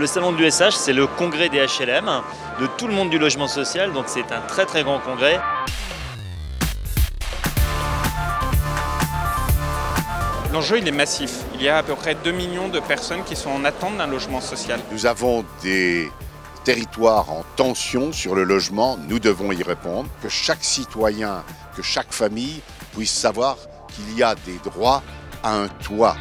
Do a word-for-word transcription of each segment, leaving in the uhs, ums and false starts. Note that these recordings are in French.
Le salon de l'U S H, c'est le congrès des H L M, de tout le monde du logement social, donc c'est un très très grand congrès. L'enjeu, il est massif. Il y a à peu près deux millions de personnes qui sont en attente d'un logement social. Nous avons des territoires en tension sur le logement, nous devons y répondre. Que chaque citoyen, que chaque famille puisse savoir qu'il y a des droits à un toit.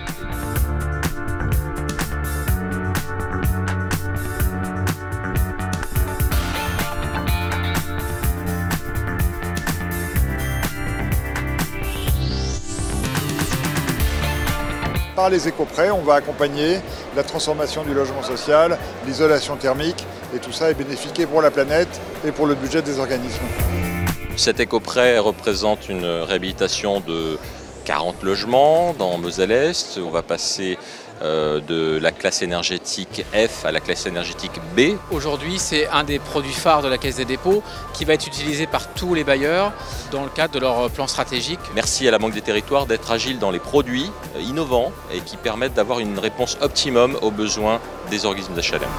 Par les éco-prêts, on va accompagner la transformation du logement social, l'isolation thermique, et tout ça est bénéfique pour la planète et pour le budget des organismes. Cet éco-prêt représente une réhabilitation de quarante logements dans Moselle-Est. On va passer euh, de la classe énergétique F à la classe énergétique B. Aujourd'hui, c'est un des produits phares de la Caisse des dépôts qui va être utilisé par tous les bailleurs dans le cadre de leur plan stratégique. Merci à la Banque des Territoires d'être agile dans les produits euh, innovants et qui permettent d'avoir une réponse optimum aux besoins des organismes d'H L M.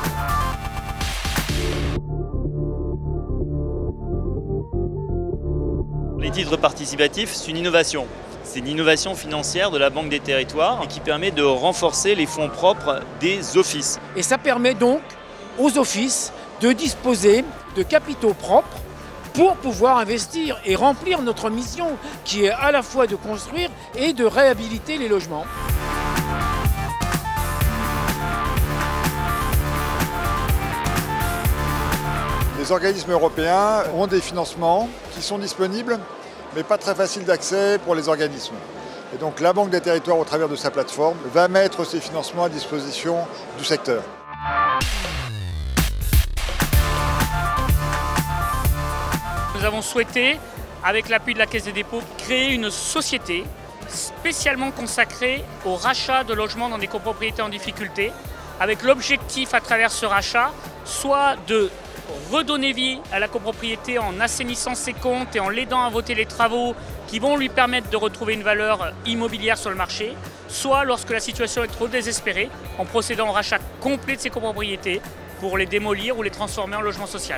Les titres participatifs, c'est une innovation. C'est une innovation financière de la Banque des Territoires qui permet de renforcer les fonds propres des offices. Et ça permet donc aux offices de disposer de capitaux propres pour pouvoir investir et remplir notre mission qui est à la fois de construire et de réhabiliter les logements. Les organismes européens ont des financements qui sont disponibles, mais pas très faciles d'accès pour les organismes. Et donc la Banque des Territoires, au travers de sa plateforme, va mettre ces financements à disposition du secteur. Nous avons souhaité, avec l'appui de la Caisse des dépôts, créer une société spécialement consacrée au rachat de logements dans des copropriétés en difficulté, avec l'objectif à travers ce rachat, soit de redonner vie à la copropriété en assainissant ses comptes et en l'aidant à voter les travaux qui vont lui permettre de retrouver une valeur immobilière sur le marché, soit lorsque la situation est trop désespérée, en procédant au rachat complet de ses copropriétés pour les démolir ou les transformer en logement social.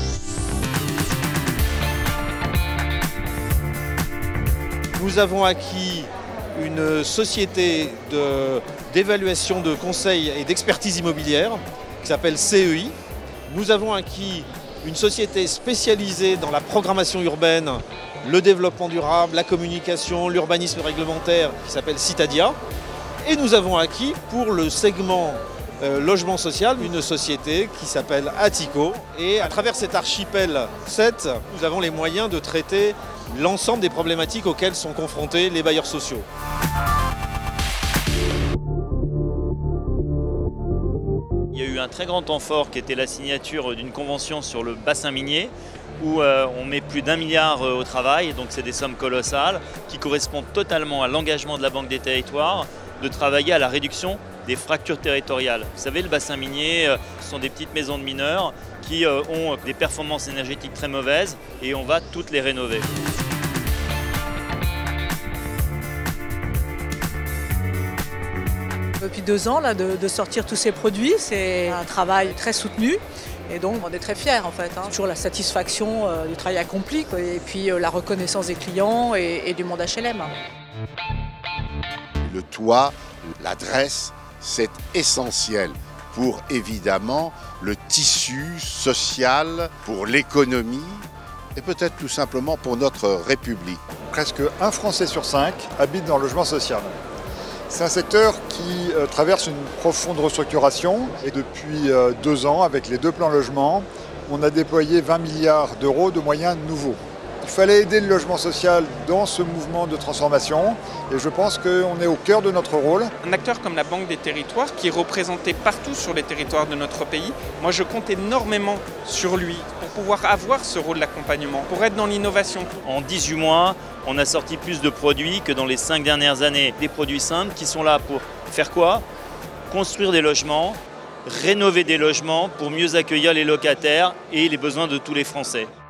Nous avons acquis une société d'évaluation de, de conseil et d'expertise immobilière qui s'appelle C E I. Nous avons acquis une société spécialisée dans la programmation urbaine, le développement durable, la communication, l'urbanisme réglementaire qui s'appelle Citadia. Et nous avons acquis pour le segment euh, logement social une société qui s'appelle Atico. Et à travers cet archipel sept, nous avons les moyens de traiter l'ensemble des problématiques auxquelles sont confrontés les bailleurs sociaux. Il y a eu un très grand temps fort qui était la signature d'une convention sur le bassin minier où euh, on met plus d'un milliard euh, au travail, donc c'est des sommes colossales qui correspondent totalement à l'engagement de la Banque des Territoires de travailler à la réduction des fractures territoriales. Vous savez, le bassin minier, euh, ce sont des petites maisons de mineurs qui euh, ont des performances énergétiques très mauvaises et on va toutes les rénover. Depuis deux ans, là, de, de sortir tous ces produits, c'est un travail très soutenu et donc on est très fiers en fait. Hein. Toujours la satisfaction euh, du travail accompli quoi, et puis euh, la reconnaissance des clients et, et du monde H L M. Le toit, l'adresse, c'est essentiel pour évidemment le tissu social, pour l'économie et peut-être tout simplement pour notre République. Presque un Français sur cinq habite dans le logement social. C'est un secteur qui euh, traverse une profonde restructuration et depuis euh, deux ans, avec les deux plans logement, on a déployé vingt milliards d'euros de moyens nouveaux. Il fallait aider le logement social dans ce mouvement de transformation et je pense qu'on est au cœur de notre rôle. Un acteur comme la Banque des Territoires qui est représenté partout sur les territoires de notre pays, moi je compte énormément sur lui pour pouvoir avoir ce rôle d'accompagnement, pour être dans l'innovation. En dix-huit mois, on a sorti plus de produits que dans les cinq dernières années. Des produits simples qui sont là pour faire quoi? Construire des logements, rénover des logements pour mieux accueillir les locataires et les besoins de tous les Français.